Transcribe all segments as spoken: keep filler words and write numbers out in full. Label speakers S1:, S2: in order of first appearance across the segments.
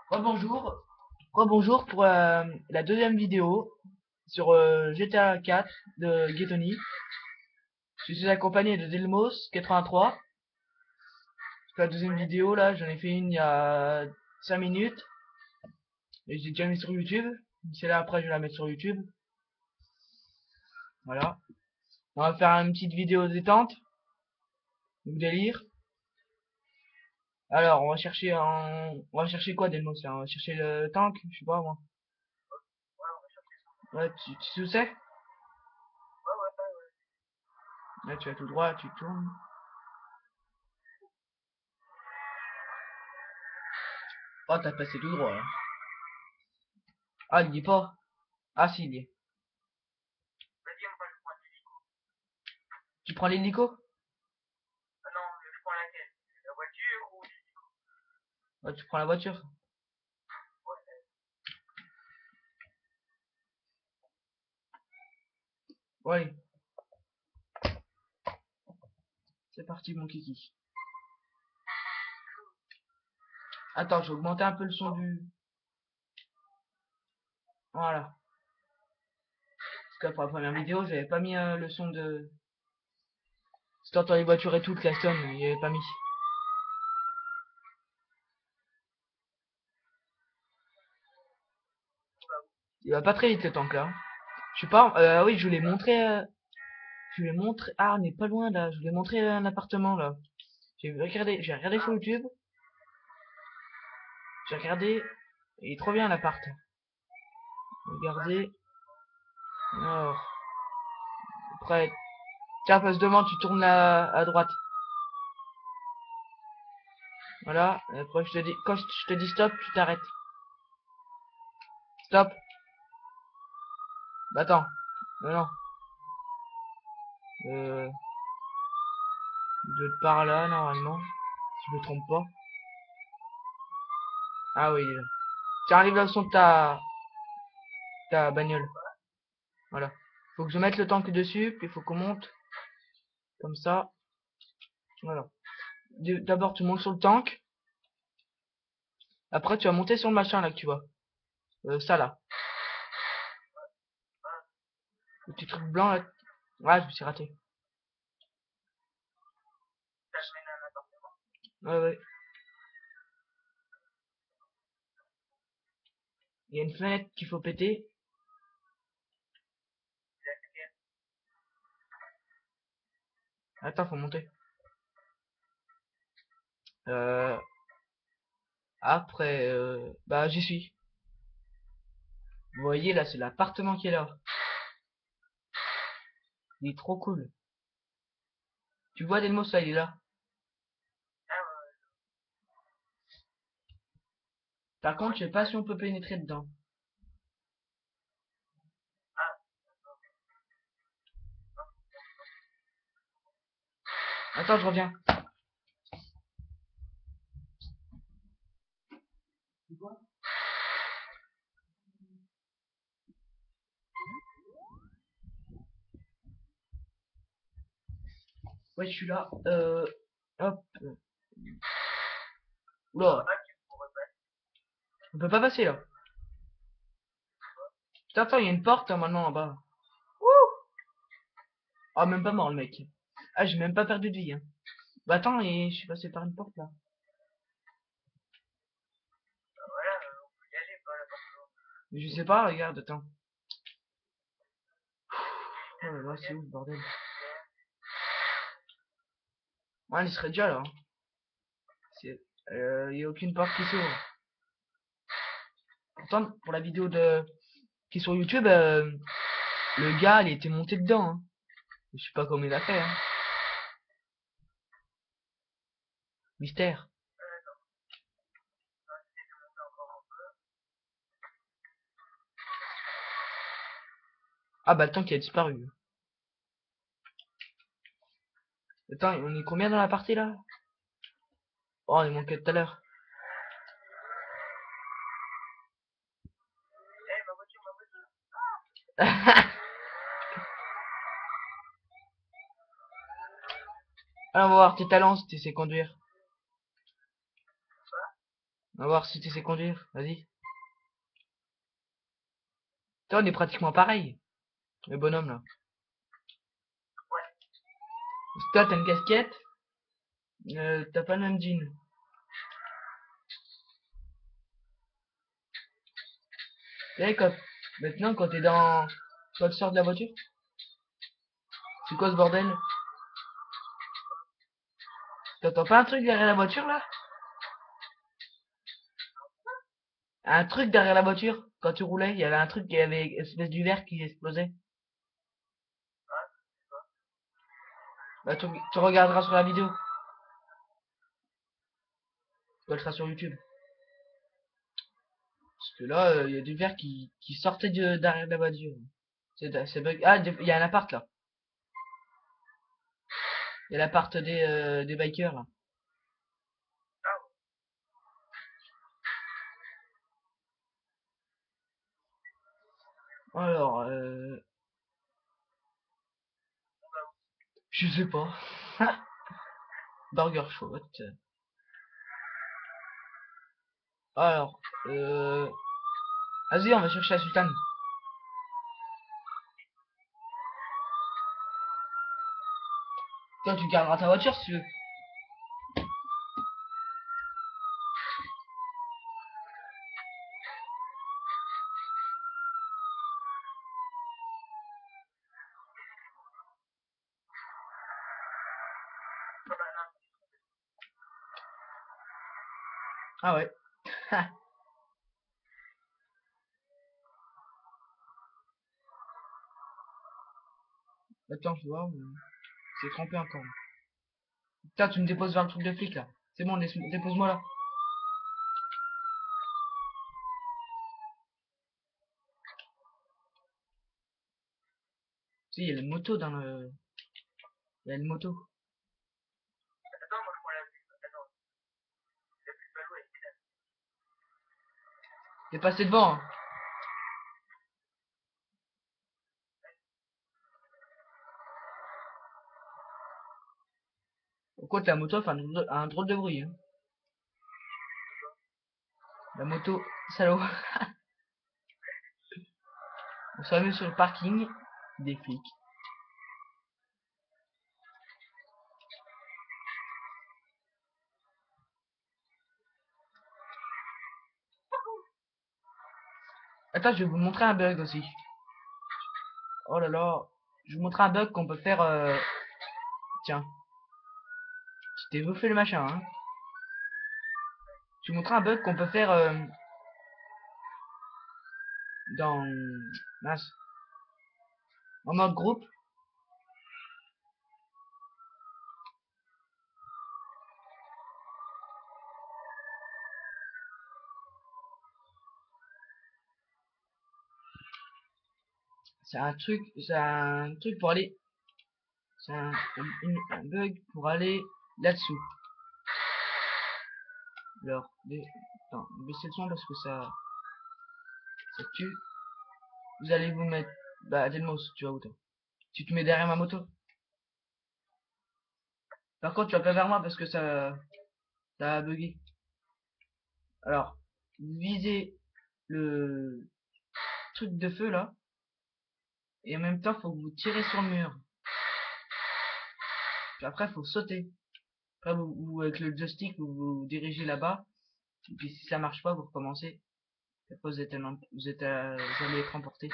S1: Rebonjour, rebonjour pour euh, la deuxième vidéo sur euh, G T A quatre de Ghetoni. Je suis accompagné de Delmos quatre-vingt-trois. C'est la deuxième vidéo là, j'en ai fait une il y a cinq minutes et j'ai déjà mis sur YouTube. C'est là après je vais la mettre sur YouTube. Voilà. On va faire une petite vidéo détente ou délire. Alors on va chercher un, on va chercher quoi Delmos là? On va chercher le tank, je sais pas moi. Ouais, tu, tu sais où c'est? Là tu vas tout droit, tu tournes. Oh t'as passé tout droit là. Ah il dit pas. Ah si il y est. Tu prends l'hélico? Ouais, tu prends la voiture. Ouais, c'est parti mon kiki. Attends, je vais augmenter un peu le son du... Voilà. Parce que pour la première vidéo, j'avais pas mis euh, le son de... Si t'entends les voitures et tout, que la sonne, il y avait pas mis. Il va pas très vite le tank là. Je sais pas, euh, oui, je voulais montrer... euh, Je voulais montrer... Ah, on est pas loin là. Je voulais montrer un appartement là. J'ai regardé, j'ai regardé sur YouTube. J'ai regardé. Il est trop bien l'appart. Regardez. Alors, après... Tiens, passe devant, tu tournes à, à droite. Voilà. Et après, je te dis... Quand je te dis stop, tu t'arrêtes. Stop. Bah attends. Non, non. Euh... Il doit être par là, normalement. Si je me trompe pas. Ah oui, il est là. Tiens, arrive là au son de ta... ta bagnole. Voilà. Faut que je mette le tank dessus, puis il faut qu'on monte. Comme ça. Voilà. D'abord, tu montes sur le tank. Après, tu vas monter sur le machin, là, que tu vois. Euh, ça, là. Le petit truc blanc, là. Ouais, je me suis raté. Ouais, ouais. Il y a une fenêtre qu'il faut péter. Attends, faut monter. Euh... Après, euh... bah, j'y suis. Vous voyez, là, c'est l'appartement qui est là. Il est trop cool. Tu vois, Delmos, là, il est là. Par contre, je sais pas si on peut pénétrer dedans. Attends, je reviens. Ouais, je suis là. Euh... Hop. Oula. On peut pas passer, là. Putain, attends, il y a une porte, hein, maintenant, là-bas. Ah, même pas mort, le mec. Ah, j'ai même pas perdu de vie, hein. Bah, attends, et je suis passé par une porte, là. Mais je sais pas, regarde, attends. Oh là là, c'est où, le bordel? Ouais, il serait déjà là, hein. C'est... Euh, y a aucune porte qui s'ouvre. Pourtant, pour la vidéo de... qui est sur YouTube, euh, le gars, il était monté dedans, hein. Je sais pas comment il a fait, hein. Mystère. Ah, bah, le temps qui a disparu. Attends, on est combien dans la partie, là? Oh, il manquait tout à l'heure. Alors, on va voir tes talents si tu sais conduire. On va voir si tu sais conduire. Vas-y. Toi, on est pratiquement pareil. Le bonhomme là. Toi, t'as une casquette. Euh, t'as pas le même jean. Et quand, maintenant, quand t'es dans... Quand tu sors de la voiture. C'est quoi ce bordel? T'entends pas un truc derrière la voiture là? Un truc derrière la voiture? Quand tu roulais, il y avait un truc qui avait une espèce du verre qui explosait. Bah, tu, tu regarderas sur la vidéo. Tu le sur YouTube. Parce que là, euh, il y a du verre qui, qui sortait de, derrière la voiture. C'est c'est bug. Ah, il y a un appart là. Il y a l'appart des, euh, des bikers là. Alors, euh, je sais pas. Burger Shot. Alors, euh, vas-y, on va chercher la sultane. Toi, tu garderas ta voiture si tu veux. Ah ouais. Attends, je vois, mais c'est trempé encore. Putain, tu me déposes vers le truc de flic là. C'est bon, laisse- dépose-moi là. Si, il y a une moto dans le... Il y a une moto. T'es passé devant, hein. Pourquoi ta moto fait un, drôle de- un drôle de bruit, hein. La moto, salaud. On se remet sur le parking des flics. Attends, je vais vous montrer un bug aussi. Oh là là. Je vais vous montrer un bug qu'on peut faire... Euh... Tiens. Je t'ai refait le machin, hein. Je vais vous montrer un bug qu'on peut faire euh... dans... Mince. En mode groupe. C'est un truc... C'est un truc pour aller... C'est un, une- un bug pour aller là-dessous. Alors, les... Attends, baissez le son parce que ça... Ça tue. Vous allez vous mettre... Bah, Delmos, tu vas où toi? Tu te mets derrière ma moto. Par contre, tu vas pas vers moi parce que ça... Ça a bugué. Alors, vous visez le truc de feu là. Et en même temps, faut que vous tirez sur le mur. Puis après, faut sauter. Après, vous, vous, avec le joystick, vous vous dirigez là-bas. Et puis si ça marche pas, vous recommencez. Et après, vous êtes, un- vous êtes, euh, vous allez être emporté.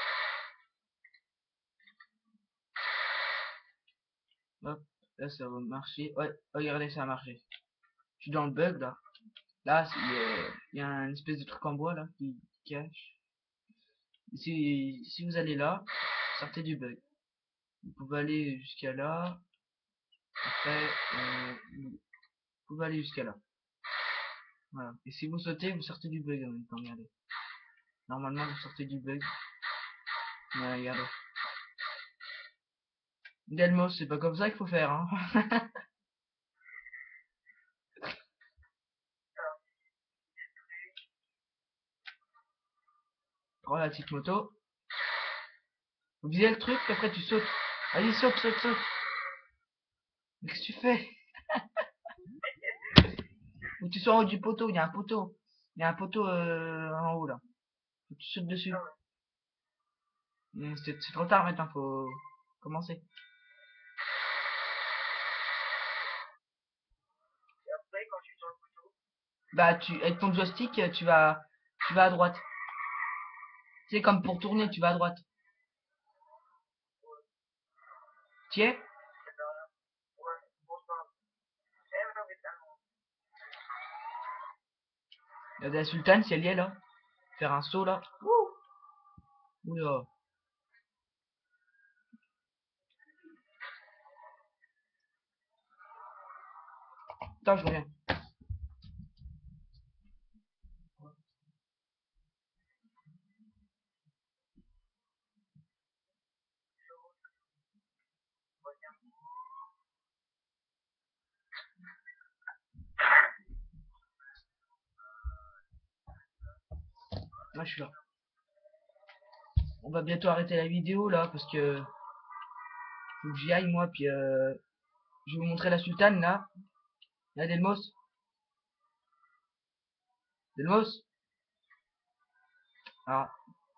S1: Hop, là ça va marcher. Ouais, regardez, ça a marché. Je suis dans le bug là. Là, il y, a- il y a une espèce de truc en bois là qui, qui cache. Si, si vous allez là, sortez du bug. Vous pouvez aller jusqu'à là. Après, euh, vous pouvez aller jusqu'à là. Voilà. Et si vous sautez, vous sortez du bug en même temps, regardez. Normalement, vous sortez du bug. Mais regardez. Delmos, c'est pas comme ça qu'il faut faire, hein. Prends la petite moto. Vous visez le truc, après tu sautes. Allez, saute, saute, saute. Qu'est-ce que tu fais? Faut que tu sois en haut du poteau, il y a un poteau. Il y a un poteau euh, en haut là. Faut que tu sautes dessus. Hum, C'est c'est trop tard maintenant, faut commencer. Bah tu avec ton joystick, tu vas tu vas à droite. C'est comme pour tourner, tu vas à droite. Tu y es? Il y a de la sultane si elle y est là. Faire un saut là. Oula. Attends, je reviens. Moi je suis là. On va bientôt arrêter la vidéo là parce que faut que j'y aille moi puis euh, je vais vous montrer la sultane là. Là Delmos. Delmos. Ah.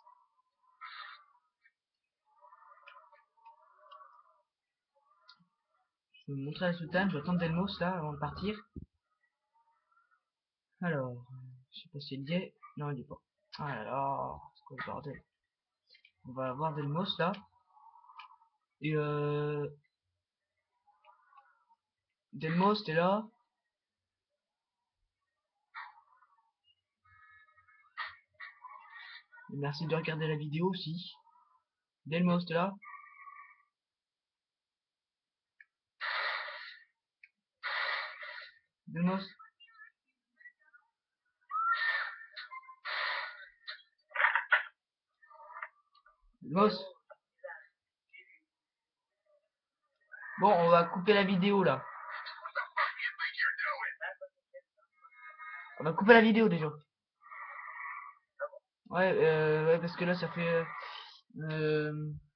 S1: Je vais vous montrer la sultane, je vais attendre Delmos là avant de partir. Alors, je sais pas si il y est. Non il y est pas. Ah là là, c'est quoi le bordel. On va voir Delmos là. Et euh. Delmos, t'es là? Et merci de regarder la vidéo aussi. Delmos, t'es là? Delmos? Delmos? Bon, on va couper la vidéo là. On va couper la vidéo déjà. Ouais, euh, ouais, parce que là ça fait... Euh,